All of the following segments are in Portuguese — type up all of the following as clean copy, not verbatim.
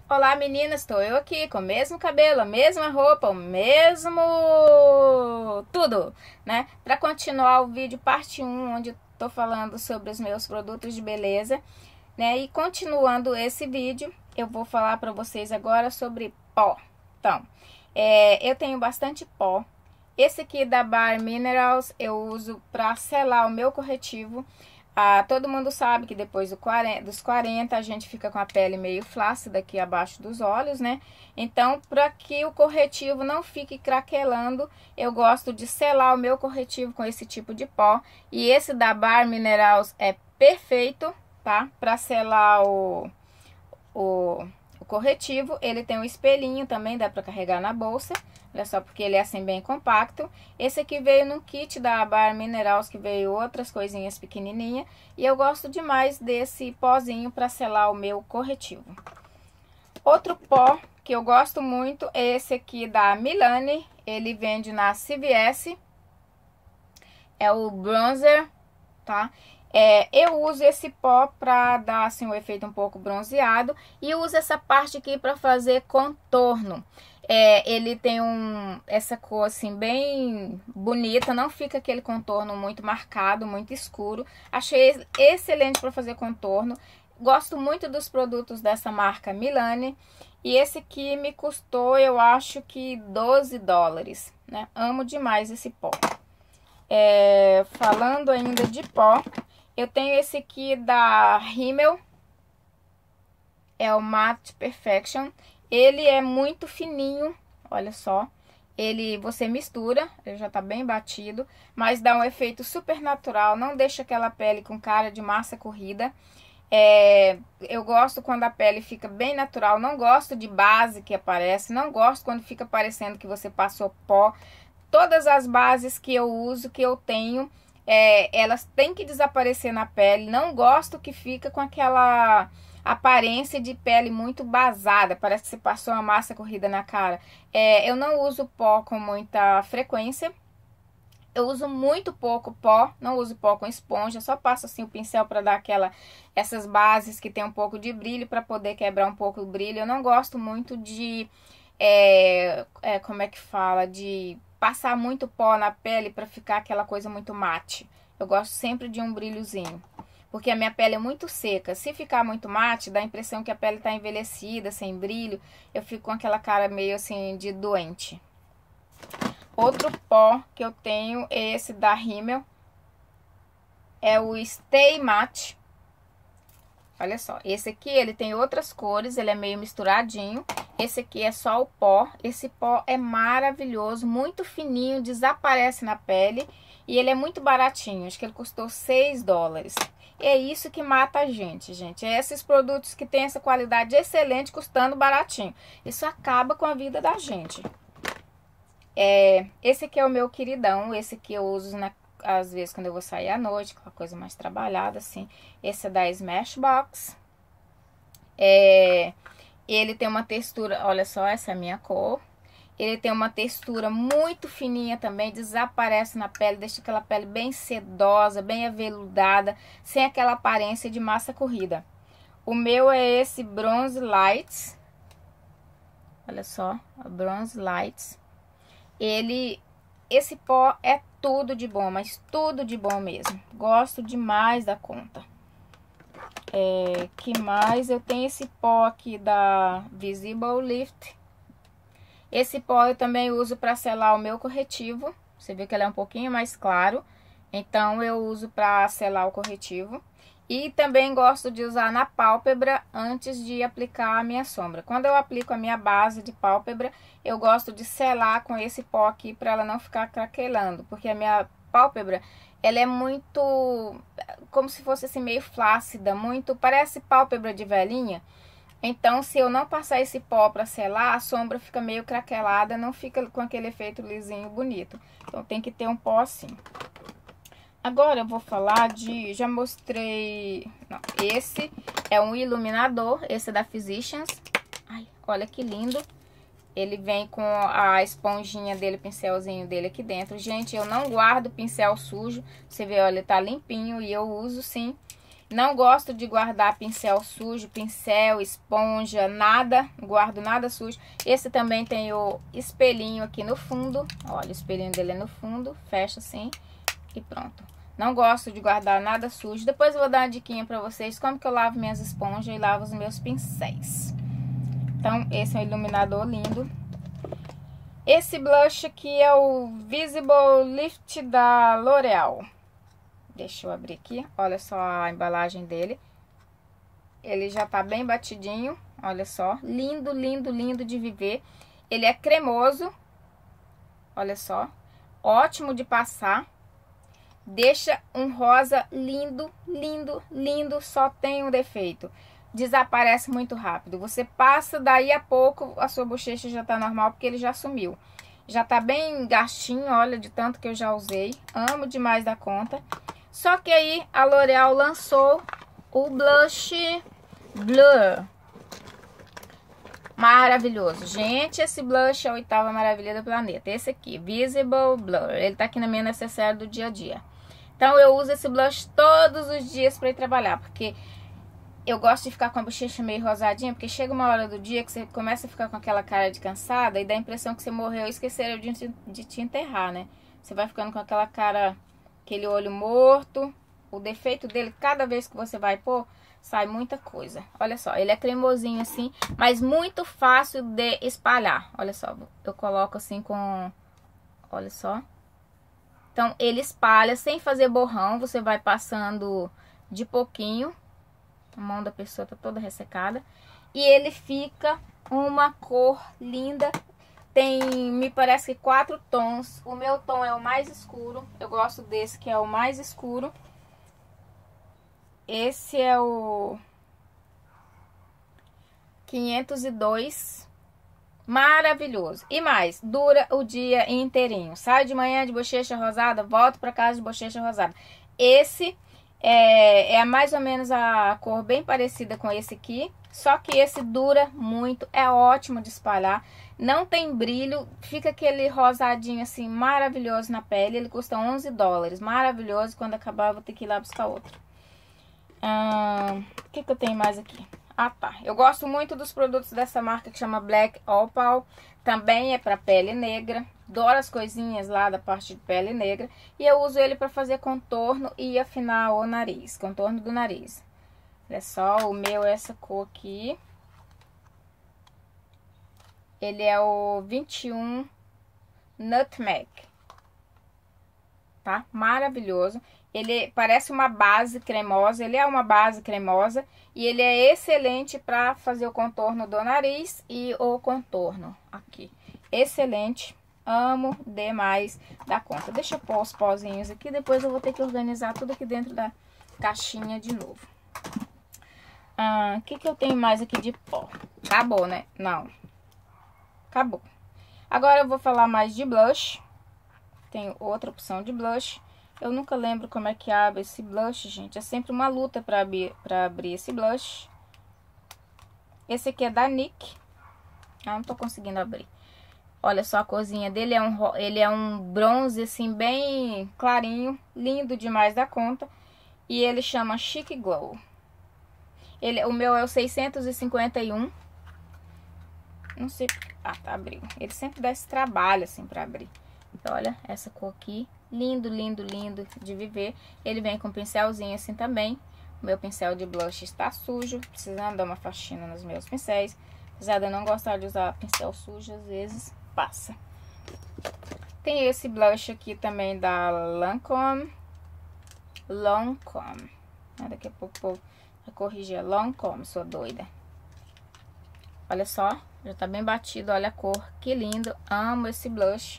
Olá meninas, estou eu aqui com o mesmo cabelo, a mesma roupa, o mesmo tudo, né? Para continuar o vídeo parte 1, onde eu tô falando sobre os meus produtos de beleza, né? E continuando esse vídeo, eu vou falar para vocês agora sobre pó. Então, eu tenho bastante pó. Esse aqui da Bare Minerals eu uso para selar o meu corretivo. Todo mundo sabe que depois dos 40 a gente fica com a pele meio flácida aqui abaixo dos olhos, né? Então, para que o corretivo não fique craquelando, eu gosto de selar o meu corretivo com esse tipo de pó. E esse da Bare Minerals é perfeito, tá? Para selar o corretivo. Ele tem um espelhinho também, dá para carregar na bolsa. Olha só, porque ele é assim bem compacto. Esse aqui veio no kit da Bare Minerals, que veio outras coisinhas pequenininhas. E eu gosto demais desse pozinho para selar o meu corretivo. Outro pó que eu gosto muito é esse aqui da Milani. Ele vende na CVS. É o bronzer, tá? Eu uso esse pó para dar assim um efeito um pouco bronzeado. E uso essa parte aqui para fazer contorno. Ele tem essa cor assim bem bonita, não fica aquele contorno muito marcado, muito escuro. Achei excelente para fazer contorno. Gosto muito dos produtos dessa marca Milani. E esse aqui me custou, eu acho que $12, né? Amo demais esse pó. Falando ainda de pó, eu tenho esse aqui da Rimmel. É o Matte Perfection. Ele é muito fininho, olha só. Você mistura, ele já tá bem batido, mas dá um efeito super natural, não deixa aquela pele com cara de massa corrida. Eu gosto quando a pele fica bem natural, não gosto de base que aparece, não gosto quando fica parecendo que você passou pó. Todas as bases que eu uso, que eu tenho, elas têm que desaparecer na pele. Não gosto que fica com aquela aparência de pele muito basada, parece que você passou uma massa corrida na cara. Eu não uso pó com muita frequência. Eu uso muito pouco pó, não uso pó com esponja, só passo assim o pincel para dar essas bases que tem um pouco de brilho, para poder quebrar um pouco o brilho. Eu não gosto muito de, como é que fala, de passar muito pó na pele para ficar aquela coisa muito mate. Eu gosto sempre de um brilhozinho, porque a minha pele é muito seca. Se ficar muito mate, dá a impressão que a pele tá envelhecida, sem brilho. Eu fico com aquela cara meio assim de doente. Outro pó que eu tenho é esse da Rimmel. É o Stay Matte. Olha só, esse aqui ele tem outras cores, ele é meio misturadinho. Esse aqui é só o pó. Esse pó é maravilhoso, muito fininho, desaparece na pele. E ele é muito baratinho, acho que ele custou $6. É isso que mata a gente. É esses produtos que tem essa qualidade excelente, custando baratinho. Isso acaba com a vida da gente. Esse aqui é o meu queridão. Esse aqui eu uso às vezes quando eu vou sair à noite, aquela coisa mais trabalhada assim. Esse é da Smashbox. Ele tem uma textura, olha só, essa é a minha cor. Ele tem uma textura muito fininha também, desaparece na pele, deixa aquela pele bem sedosa, bem aveludada, sem aquela aparência de massa corrida. O meu é esse Bronze Lights. Olha só, a Bronze Lights. Esse pó é tudo de bom, mas tudo de bom mesmo. Gosto demais da conta. Que mais? Eu tenho esse pó aqui da Visible Lift. Esse pó eu também uso para selar o meu corretivo. Você vê que ele é um pouquinho mais claro. Então eu uso para selar o corretivo. E também gosto de usar na pálpebra antes de aplicar a minha sombra. Quando eu aplico a minha base de pálpebra, eu gosto de selar com esse pó aqui para ela não ficar craquelando. Porque a minha pálpebra, ela é muito, como se fosse assim meio flácida, parece pálpebra de velhinha. Então, se eu não passar esse pó para selar, a sombra fica meio craquelada, não fica com aquele efeito lisinho bonito. Então, tem que ter um pó assim. Agora eu vou falar já mostrei, não, esse é um iluminador, esse é da Physicians. Ai, olha que lindo. Ele vem com a esponjinha dele, o pincelzinho dele aqui dentro. Gente, eu não guardo pincel sujo, você vê, olha, ele tá limpinho e eu uso sim. Não gosto de guardar pincel sujo, pincel, esponja, nada. Não guardo nada sujo. Esse também tem o espelhinho aqui no fundo. Olha, o espelhinho dele é no fundo. Fecha assim e pronto. Não gosto de guardar nada sujo. Depois eu vou dar uma diquinha pra vocês como que eu lavo minhas esponjas e lavo os meus pincéis. Então, esse é um iluminador lindo. Esse blush aqui é o Visible Lift da L'Oreal. Deixa eu abrir aqui. Olha só a embalagem dele. Ele já tá bem batidinho. Olha só. Lindo, lindo, lindo de viver. Ele é cremoso. Olha só. Ótimo de passar. Deixa um rosa lindo, lindo, lindo. Só tem um defeito. Desaparece muito rápido. Você passa, daí a pouco a sua bochecha já tá normal, porque ele já sumiu. Já tá bem gastinho, olha, de tanto que eu já usei. Amo demais da conta. Só que aí a L'Oreal lançou o blush Blur. Maravilhoso. Gente, esse blush é a 8ª maravilha do planeta. Esse aqui, Visible Blur. Ele tá aqui na minha necessaire do dia a dia. Então eu uso esse blush todos os dias pra ir trabalhar, porque eu gosto de ficar com a bochecha meio rosadinha, porque chega uma hora do dia que você começa a ficar com aquela cara de cansada e dá a impressão que você morreu e esqueceram de te enterrar, né? Você vai ficando com aquela cara, aquele olho morto. O defeito dele, cada vez que você vai pôr, sai muita coisa. Olha só, ele é cremosinho assim, mas muito fácil de espalhar. Olha só, eu coloco assim com... Olha só. Então, ele espalha sem fazer borrão, você vai passando de pouquinho. A mão da pessoa tá toda ressecada. E ele fica uma cor linda. Tem, me parece que 4 tons. O meu tom é o mais escuro. Eu gosto desse que é o mais escuro. Esse é o 502. Maravilhoso. E mais, dura o dia inteirinho. Sai de manhã de bochecha rosada, volto pra casa de bochecha rosada. Esse... É mais ou menos a cor bem parecida com esse aqui, só que esse dura muito, é ótimo de espalhar, não tem brilho, fica aquele rosadinho assim maravilhoso na pele. Ele custa $11, maravilhoso. Quando acabar eu vou ter que ir lá buscar outro. O que eu tenho mais aqui? Ah tá, eu gosto muito dos produtos dessa marca que chama Black Opal, também é para pele negra. Adoro as coisinhas lá da parte de pele negra. E eu uso ele para fazer contorno e afinar o nariz. Contorno do nariz. Olha só, o meu é essa cor aqui. Ele é o 21 Nutmeg. Tá? Maravilhoso. Ele parece uma base cremosa. Ele é uma base cremosa. E ele é excelente para fazer o contorno do nariz e o contorno aqui. Excelente. Amo demais da conta. Deixa eu pôr os pozinhos aqui. Depois eu vou ter que organizar tudo aqui dentro da caixinha de novo. O que eu tenho mais aqui de pó? Acabou, né? Não. Acabou. Agora eu vou falar mais de blush. Tenho outra opção de blush. Eu nunca lembro como é que abre esse blush, gente. É sempre uma luta pra abrir esse blush. Esse aqui é da NYX. Não tô conseguindo abrir. Olha só a corzinha dele, ele é um bronze assim bem clarinho, lindo demais da conta. E ele chama Chic Glow. O meu é o 651. Não sei... Ah, tá, abriu. Ele sempre dá esse trabalho assim pra abrir. Olha essa cor aqui, lindo, lindo, lindo de viver. Ele vem com um pincelzinho assim também. O meu pincel de blush está sujo, precisando dar uma faxina nos meus pincéis. Apesar de eu não gostar de usar pincel sujo, às vezes passa. Tem esse blush aqui também da Lancôme. Daqui a pouco vou corrigir. Lancôme, sou doida. Olha só, já tá bem batido, olha a cor, que lindo. Amo esse blush.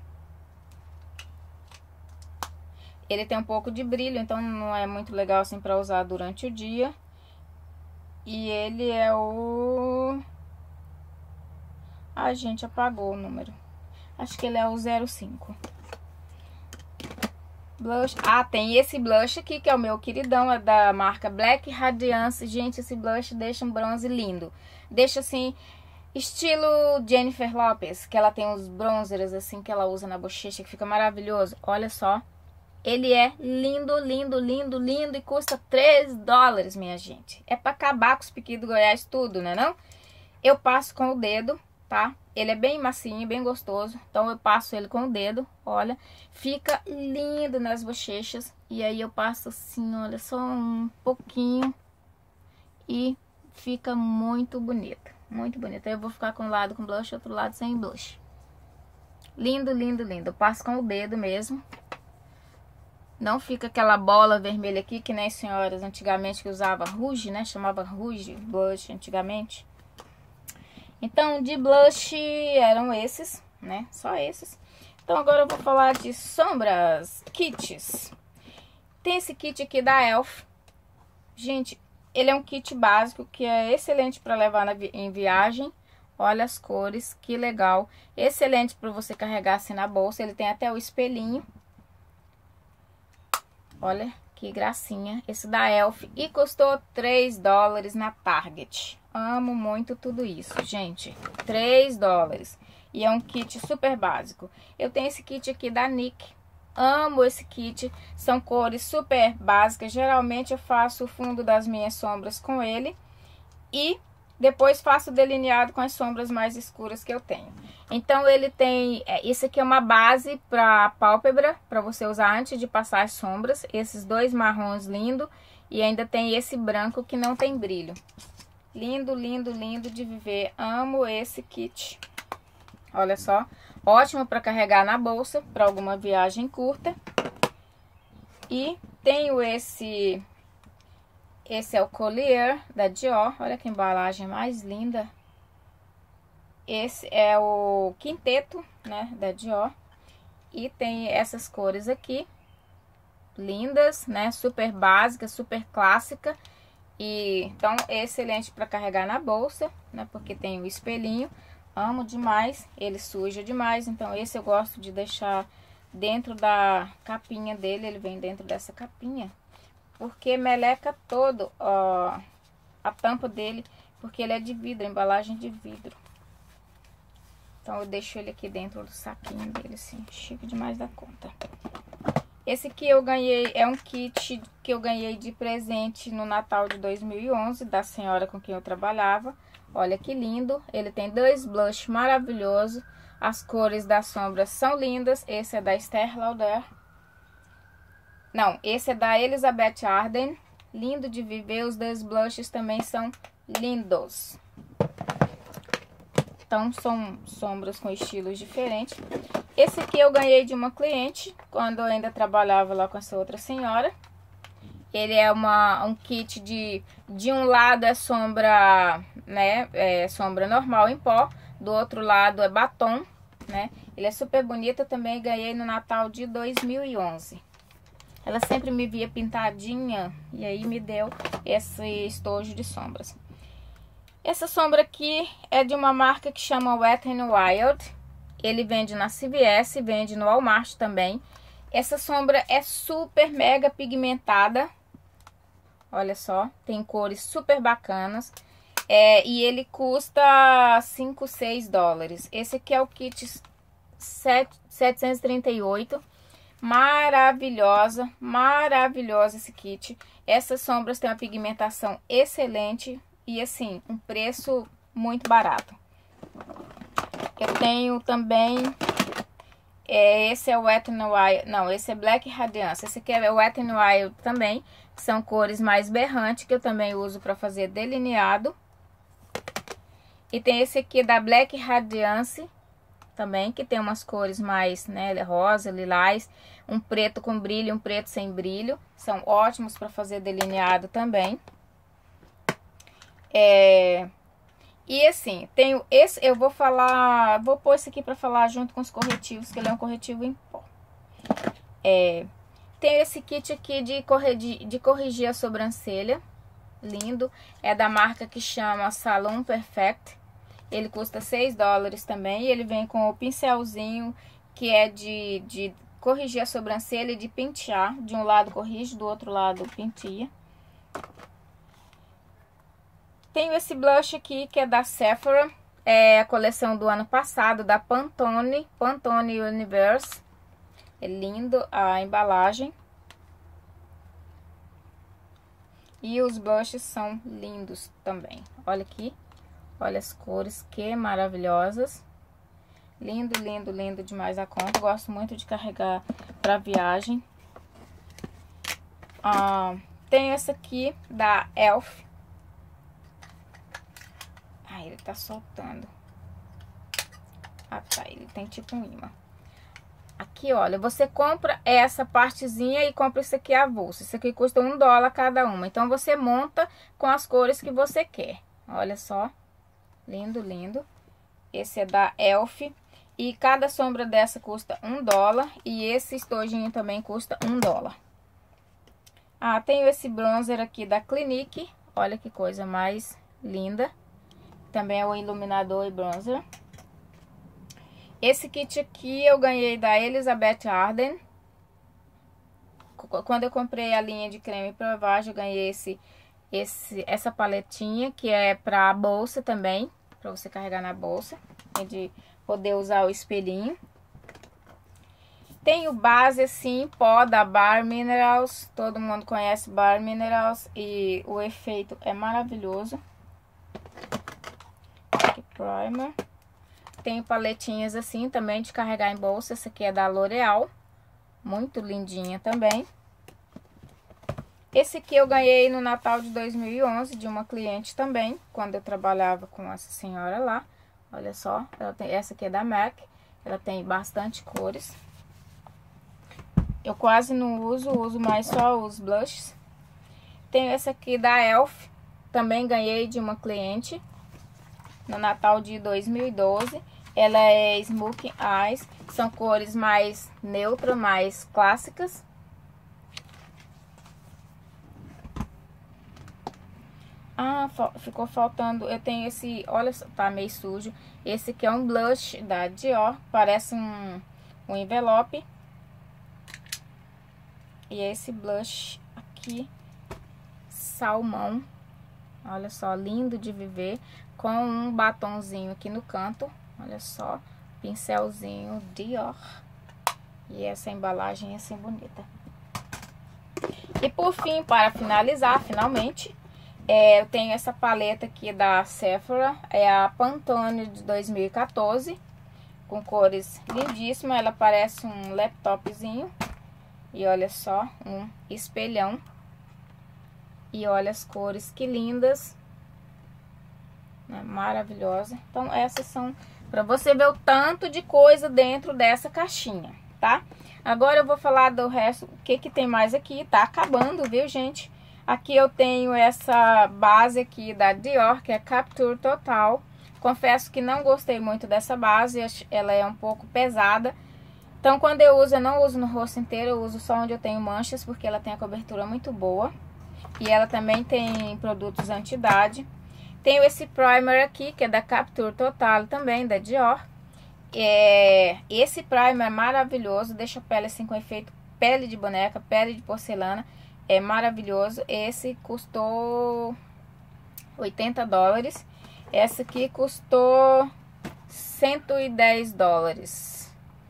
Ele tem um pouco de brilho, então não é muito legal assim pra usar durante o dia. E ele é o... Ai, gente, apagou o número. Acho que ele é o 05. Blush. Ah, tem esse blush aqui, que é o meu queridão. É da marca Black Radiance. Gente, esse blush deixa um bronze lindo. Deixa assim, estilo Jennifer Lopez. Que ela tem uns bronzers assim, que ela usa na bochecha, que fica maravilhoso. Olha só. Ele é lindo, lindo, lindo, lindo e custa 3 dólares, minha gente. É pra acabar com os piqui do Goiás tudo, né não? Eu passo com o dedo, tá? Ele é bem macinho, bem gostoso. Então eu passo ele com o dedo, olha. Fica lindo nas bochechas. E aí eu passo assim, olha, só um pouquinho. E fica muito bonita, muito bonita. Eu vou ficar com um lado com blush, outro lado sem blush. Lindo, lindo, lindo. Eu passo com o dedo mesmo. Não fica aquela bola vermelha aqui, que nem as senhoras antigamente que usava rouge, né? Chamava rouge, blush antigamente. Então, de blush eram esses, né? Só esses. Então, agora eu vou falar de sombras, kits. Tem esse kit aqui da Elf. Gente, ele é um kit básico que é excelente para levar em viagem. Olha as cores, que legal. Excelente para você carregar assim na bolsa. Ele tem até o espelhinho. Olha que gracinha. Esse da Elf. E custou 3 dólares na Target. Amo muito tudo isso, gente. 3 dólares. E é um kit super básico. Eu tenho esse kit aqui da NYX. Amo esse kit. São cores super básicas. Geralmente eu faço o fundo das minhas sombras com ele. E depois faço o delineado com as sombras mais escuras que eu tenho. Então ele tem, isso aqui é uma base para pálpebra, para você usar antes de passar as sombras. Esses dois marrons lindo e ainda tem esse branco que não tem brilho. Lindo, lindo, lindo de viver. Amo esse kit. Olha só, ótimo para carregar na bolsa para alguma viagem curta. E tenho esse é o Collier da Dior. Olha que embalagem mais linda. Esse é o quinteto, né, da Dior. E tem essas cores aqui. Lindas, né, super básica, super clássica. E então é excelente para carregar na bolsa, né, porque tem o espelhinho. Amo demais, ele suja demais. Então esse eu gosto de deixar dentro da capinha dele. Ele vem dentro dessa capinha. Porque meleca todo, ó, a tampa dele, porque ele é de vidro, embalagem de vidro. Então eu deixo ele aqui dentro do saquinho dele, assim, chique demais da conta. Esse aqui eu ganhei, é um kit que eu ganhei de presente no Natal de 2011, da senhora com quem eu trabalhava. Olha que lindo, ele tem 2 blush maravilhosos, as cores das sombras são lindas. Esse é da Estée Lauder. Não, esse é da Elizabeth Arden. Lindo de viver. Os 2 blushes também são lindos. Então, são sombras com estilos diferentes. Esse aqui eu ganhei de uma cliente, quando eu ainda trabalhava lá com essa outra senhora. Ele é um kit de um lado é sombra, né, sombra normal em pó. Do outro lado é batom, né. Ele é super bonito, eu também ganhei no Natal de 2011. Ela sempre me via pintadinha e aí me deu esse estojo de sombras. Essa sombra aqui é de uma marca que chama Wet n Wild. Ele vende na CVS, vende no Walmart também. Essa sombra é super mega pigmentada. Olha só, tem cores super bacanas. E ele custa 5, 6 dólares. Esse aqui é o kit 738. Maravilhosa, maravilhosa esse kit. Essas sombras têm uma pigmentação excelente e assim, um preço muito barato. Eu tenho também, esse é o Wet n Wild, não, esse é Black Radiance. Esse aqui é o Wet n Wild também, são cores mais berrantes que eu também uso para fazer delineado. E tem esse aqui da Black Radiance também, que tem umas cores mais, né, rosa, lilás, um preto com brilho e um preto sem brilho. São ótimos para fazer delineado também. E assim, tenho esse, eu vou pôr esse aqui para falar junto com os corretivos, que ele é um corretivo em pó. Tenho esse kit aqui de corrigir a sobrancelha, lindo, é da marca que chama Salon Perfect. Ele custa 6 dólares também. E ele vem com o pincelzinho que é de corrigir a sobrancelha e de pentear. De um lado corrige, do outro lado penteia. Tenho esse blush aqui que é da Sephora. É a coleção do ano passado da Pantone Universe. É lindo a embalagem. E os blushes são lindos também. Olha aqui. Olha as cores, que maravilhosas. Lindo, lindo, lindo demais a conta. Gosto muito de carregar pra viagem. Tem essa aqui da Elf. Ah, ele tá soltando. Ah, tá. Ele tem tipo um imã. Aqui, olha, você compra essa partezinha e compra isso aqui avulso. Isso aqui custa $1 cada uma. Então, você monta com as cores que você quer. Olha só. Lindo, lindo. Esse é da Elf. E cada sombra dessa custa $1. E esse estojinho também custa $1. Ah, tenho esse bronzer aqui da Clinique. Olha que coisa mais linda. Também é o iluminador e bronzer. Esse kit aqui eu ganhei da Elizabeth Arden. Quando eu comprei a linha de creme pra lavagem, eu ganhei essa paletinha, que é pra bolsa também, pra você carregar na bolsa, e de poder usar o espelhinho. Tem o base assim, pó da Bare Minerals. Todo mundo conhece Bare Minerals e o efeito é maravilhoso. Aqui, primer. Tem paletinhas assim também de carregar em bolsa. Essa aqui é da L'Oreal. Muito lindinha também. Esse aqui eu ganhei no Natal de 2011 de uma cliente também, quando eu trabalhava com essa senhora lá. Olha só, essa aqui é da MAC. Ela tem bastante cores. Eu quase não uso mais só os blushes. Tenho essa aqui da Elf. Também ganhei de uma cliente no Natal de 2012. Ela é Smoky Eyes. São cores mais neutras, mais clássicas. Ah, ficou faltando. Eu tenho esse, olha só, tá meio sujo. Esse aqui é um blush da Dior. Parece um envelope. E esse blush aqui, salmão. Olha só, lindo de viver. Com um batonzinho aqui no canto. Olha só, pincelzinho Dior. E essa embalagem assim bonita. E por fim, para finalizar, finalmente, eu tenho essa paleta aqui da Sephora. É a Pantone de 2014. Com cores lindíssimas. Ela parece um laptopzinho. E olha só, um espelhão. E olha as cores, que lindas. Maravilhosa. Então, essas são para você ver o tanto de coisa dentro dessa caixinha, tá? Agora eu vou falar do resto, o que tem mais aqui. Tá acabando, viu, gente? Aqui eu tenho essa base aqui da Dior, que é Capture Total. Confesso que não gostei muito dessa base, ela é um pouco pesada. Então, quando eu uso, eu não uso no rosto inteiro, eu uso só onde eu tenho manchas, porque ela tem a cobertura muito boa. E ela também tem produtos anti-idade. Tenho esse primer aqui, que é da Capture Total também, da Dior. Esse primer é maravilhoso, deixa a pele assim com efeito pele de boneca, pele de porcelana. É maravilhoso. Esse custou $80. Essa aqui custou $110.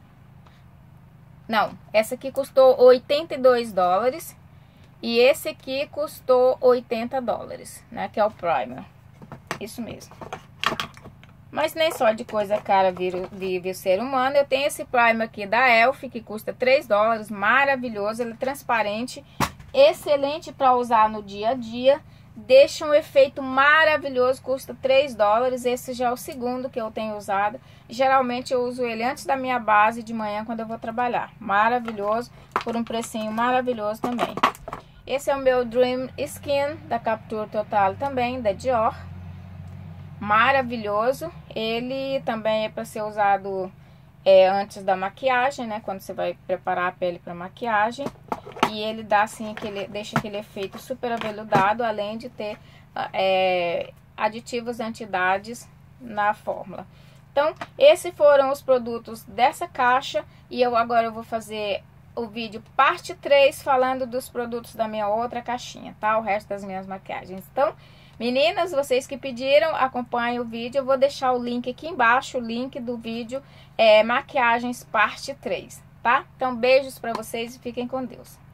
Não, essa aqui custou $82. E esse aqui custou $80, né? Que é o primer. Isso mesmo. Mas nem só de coisa cara vive o ser humano. Eu tenho esse primer aqui da Elf, que custa $3. Maravilhoso, ele é transparente. Excelente para usar no dia a dia. Deixa um efeito maravilhoso, custa $3. Esse já é o segundo que eu tenho usado. Geralmente eu uso ele antes da minha base de manhã quando eu vou trabalhar. Maravilhoso, por um precinho maravilhoso também. Esse é o meu Dream Skin da Capture Total também, da Dior. Maravilhoso. Ele também é para ser usado antes da maquiagem, né? Quando você vai preparar a pele para maquiagem. E ele dá assim, deixa aquele efeito super aveludado, além de ter aditivos anti-idades na fórmula. Então, esses foram os produtos dessa caixa. E agora eu vou fazer o vídeo parte 3 falando dos produtos da minha outra caixinha, tá? O resto das minhas maquiagens. Então, meninas, vocês que pediram, acompanhem o vídeo. Eu vou deixar o link aqui embaixo, o link do vídeo maquiagens parte 3, tá? tá? Então, beijos pra vocês e fiquem com Deus.